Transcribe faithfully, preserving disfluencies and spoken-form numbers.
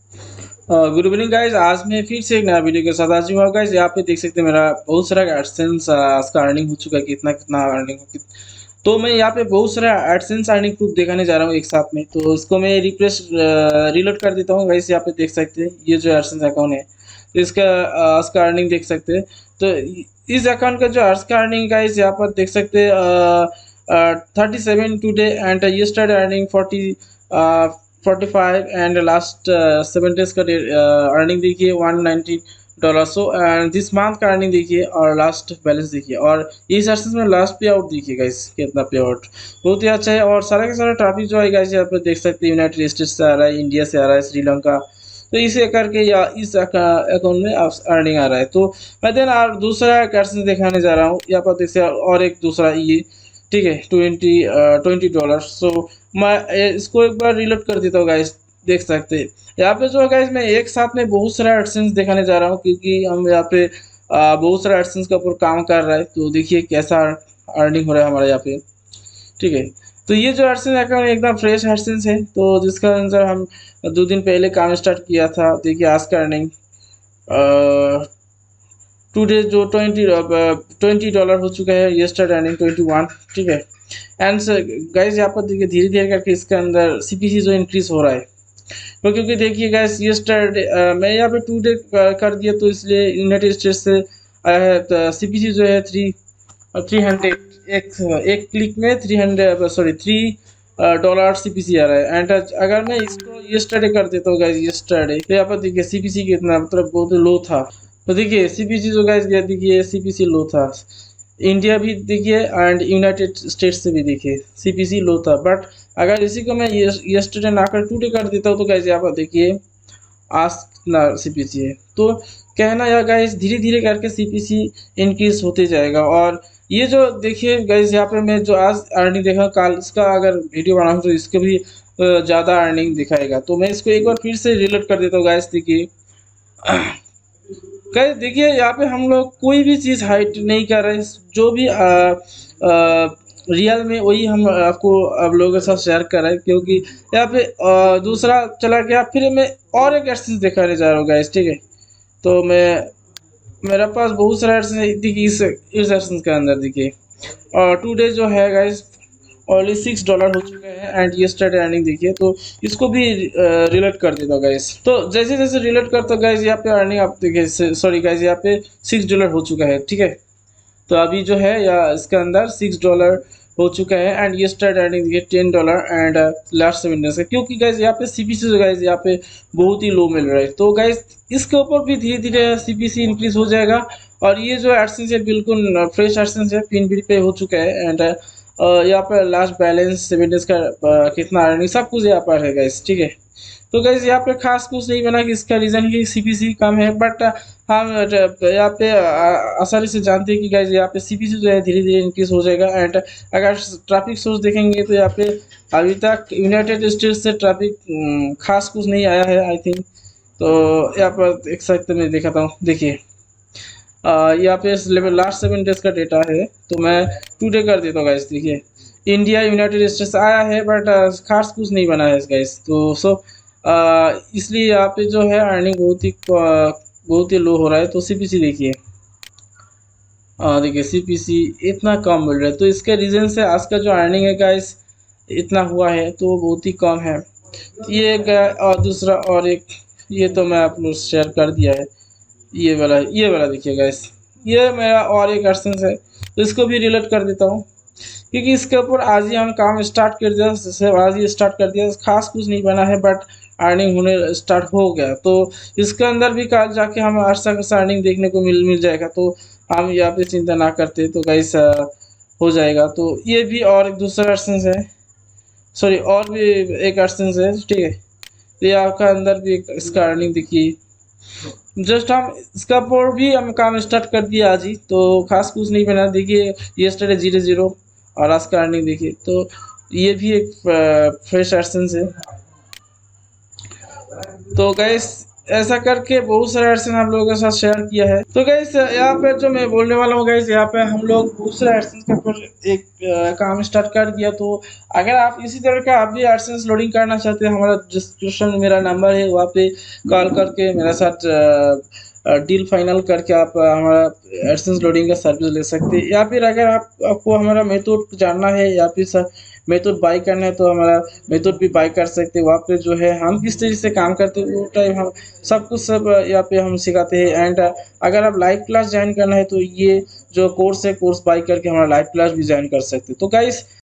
Good evening guys. आज मैं फिर से एक नया वीडियो के साथ आ चुका हूँ गाइज। यहाँ पे देख सकते हैं मेरा बहुत सारा एडसेंस का अर्निंग हो चुका है। कितना कितना अर्निंग हो कित... तो मैं यहाँ पे बहुत सारा एडसेंस अर्निंग प्रूफ दिखाने जा रहा हूँ एक साथ में। तो इसको मैं रिफ्रेश रिलोड कर देता हूँ गाइज। यहाँ पे देख सकते हैं ये जो एडसेंस अकाउंट है, तो इसका अ, इसका अर्निंग देख सकते हैं। तो इस अकाउंट का जो अर्स का अर्निंग गाइज यहाँ पर देख सकते हैं thirty seven today and yesterday earning forty forty five and last seven days का अर्निंग देखिए one ninety dollar. So and this month का अर्निंग देखिए और लास्ट बैलेंस देखिए, और इस एसेस में लास्ट पे आउट देखिए गाइस कितना पे आउट बहुत ही अच्छा है। और सारा का सारा ट्रैफिक जो है गाइस यहाँ पे देख सकते हैं यूनाइटेड स्टेट्स से आ रहा है, इंडिया से आ रहा है, श्रीलंका। तो इसे करके या इस अकाउंट में अर्निंग आ रहा है। तो मैं देन और दूसरा कैसे दिखाने जा रहा हूँ यहाँ पर देख सकते और एक दूसरा ये ठीक है ट्वेंटी ट्वेंटी डॉलर। सो मैं ए- इसको एक बार रिलोड कर देता हूँ गाइस। देख सकते हैं यहाँ पे जो है गाइस मैं एक साथ में बहुत सारा एडसेंस दिखाने जा रहा हूँ, क्योंकि हम यहाँ पे आ, बहुत सारा एडसेंस के ऊपर काम कर रहा है। तो देखिए कैसा अर्निंग हो रहा है हमारे यहाँ पे, ठीक है। तो ये जो एडसेंस अकाउंट एकदम फ्रेश एडसेंस है, तो जिसका आंसर हम दो दिन पहले काम स्टार्ट किया था। देखिए आज का अर्निंग टू डेज जो ट्वेंटी ट्वेंटी डॉलर हो चुका है, यस्टरडे अर्निंग ट्वेंटी वन, ठीक है। एंड गाइस यहाँ पर देखिए धीरे धीरे करके इसके अंदर सीपीसी जो इंक्रीज हो रहा है। तो क्योंकि देखिए गाइस यस्टरडे मैं यहाँ पे टू डे कर दिया, तो इसलिए यूनाइटेड स्टेट्स से आया है। तो सीपीसी जो है थ्री थ्री हंड्रेड एक एक क्लिक में three hundred sorry three dollar CPC आ रहा है। एंड अगर मैं इसको यस्टरडे कर देता हूँ गाइस यस्टरडे, तो यहाँ पर देखिए सीपीसी कितना मतलब बहुत लो था। तो देखिए सीपीसी जो गाइस देखिए सीपीसी लो था, इंडिया भी देखिए एंड यूनाइटेड स्टेट्स से भी देखिए सीपीसी लो था। बट अगर इसी को मैं यस्टरडे ना कर टू डे कर देता हूँ, तो गाइस यहाँ पर देखिए आस्क ना सीपीसी है। तो कहना यह गाइस धीरे धीरे करके सीपीसी इंक्रीज होते जाएगा। और ये जो देखिए गाइस यहाँ पे मैं जो आज अर्निंग देखा, कल इसका अगर वीडियो बनाऊँ तो इसके भी ज़्यादा अर्निंग दिखाएगा। तो मैं इसको एक बार फिर से रिलोड कर देता हूँ गाइस। देखिए गाइस देखिए यहाँ पे हम लोग कोई भी चीज़ हाइड नहीं कर रहे, जो भी आ, आ, रियल में वही हम आपको आप लोगों के साथ शेयर कर रहे हैं। क्योंकि यहाँ पे आ, दूसरा चला गया, फिर मैं और एक एडसेंस दिखाने जा रहा हूँ गाइस, ठीक है। तो मैं मेरे पास बहुत सारा एडसेंस है, देखिए इस इस एडसेंस के अंदर देखिए और टू डेज जो है गाइस ओनली सिक्स डॉलर हो चुके हैं एंड यस्टरडे अर्निंग देखिए। तो इसको भी रिलेट कर देता हूँ गाइस। तो जैसे जैसे रिलेट करता हूँ गाइस यहाँ पे अर्निंग आप देखिए, सॉरी गाइस यहाँ पे सिक्स डॉलर हो चुका है, ठीक है। तो अभी जो है या इसके अंदर सिक्स डॉलर हो चुका है एंड ये स्टार्ट अर्निंग देखिए ten dollar and last seven days का। क्योंकि गाइज यहाँ पे सीपीसी जो गाइज यहाँ पे बहुत ही लो मिल रहा है। तो गाइज इसके ऊपर भी धीरे धीरे सीपीसी इंक्रीज हो जाएगा। और ये जो एडसेंस है बिल्कुल फ्रेश एडसेंस है, पिन बिल पे हो चुका है। एंड यहाँ पर लास्ट बैलेंस सेवन डेज का uh, कितना अर्निंग सब कुछ यहाँ पर है गाइज, ठीक है। तो गाइज यहाँ पे खास कुछ नहीं बना कि इसका रीज़न ही सीपीसी कम है। बट हम यहाँ पे आ- आसानी से जानते हैं कि गाइज यहाँ पे सीपीसी जो है धीरे धीरे इंक्रीज हो जाएगा। एंड अगर ट्रैफिक सोर्स देखेंगे तो यहाँ पे अभी तक यूनाइटेड स्टेट्स से ट्रैफिक खास कुछ नहीं आया है आई थिंक। तो यहाँ पर एक साथ मैं दिखाता हूँ, देखिए आ, यहाँ पे लेवल लास्ट सेवन डेज का डेटा है। तो मैं टू डे कर देता हूँ गाइस। देखिए इंडिया यूनाइटेड स्टेट्स आया है, बट खास कुछ नहीं बना है गाइस। तो सो इसलिए यहाँ पे जो है अर्निंग बहुत ही आ, बहुत ही लो हो रहा है। तो सीपीसी देखिए आ, देखिए सीपीसी इतना कम मिल रहा है। तो इसके रीज़न से आज का जो अर्निंग है गाइस इतना हुआ है, तो बहुत ही कम है। ये गया और दूसरा और एक ये तो मैं आप लोग शेयर कर दिया है। ये वाला ये वाला देखिए गाइस, ये मेरा और एक एडसेंस है। तो इसको भी रिलेट कर देता हूँ, क्योंकि इसके ऊपर आज ही हम काम स्टार्ट कर दिया, जैसे आज ही स्टार्ट कर दिया। खास कुछ नहीं बना है बट अर्निंग होने स्टार्ट हो गया। तो इसके अंदर भी कल जाके हमें अच्छा खासा अर्निंग देखने को मिल मिल जाएगा। तो हम यहाँ पे चिंता ना करते तो गाइस हो जाएगा। तो ये भी और एक दूसरा एडसेंस है, सॉरी और भी एक एडसेंस है, ठीक है। तो ये आपका अंदर भी एक इसका अर्निंग देखिए। जस्ट हम इसका पर भी हम काम स्टार्ट कर दिया आज ही, तो खास कुछ नहीं बना। देखिए यस्टरडे जीरो जीरो और आज का अर्निंग देखिए। तो ये भी एक फ्रेश एडसेंस है। तो गैस ऐसा करके बहुत सारे एडसेंस आप लोगों के साथ शेयर किया है। तो गाइस यहाँ पे जो मैं बोलने वाला हूँ गाइस, यहाँ पे हम लोग दूसरे एडसेंस के ऊपर एक अ, काम स्टार्ट कर दिया। तो अगर आप इसी तरह का आप भी एडसेंस लोडिंग करना चाहते हैं, हमारा डिस्क्रिप्शन में मेरा नंबर है, वहाँ पे कॉल करके मेरे साथ डील फाइनल करके आप अ, हमारा एडसेंस लोडिंग का सर्विस ले सकते हैं। या फिर अगर आप आपको हमारा मेथड जानना है या फिर सर मेथड बाई करना है, तो हमारा मेथड भी बाई कर सकते हैं। वहाँ पे जो है हम किस तरीके से काम करते हैं वो टाइम हम सब कुछ सब यहाँ पे हम सिखाते हैं। एंड अगर आप लाइव क्लास ज्वाइन करना है तो ये जो कोर्स है, कोर्स बाई करके हमारा लाइव क्लास भी ज्वाइन कर सकते हैं। तो गाइस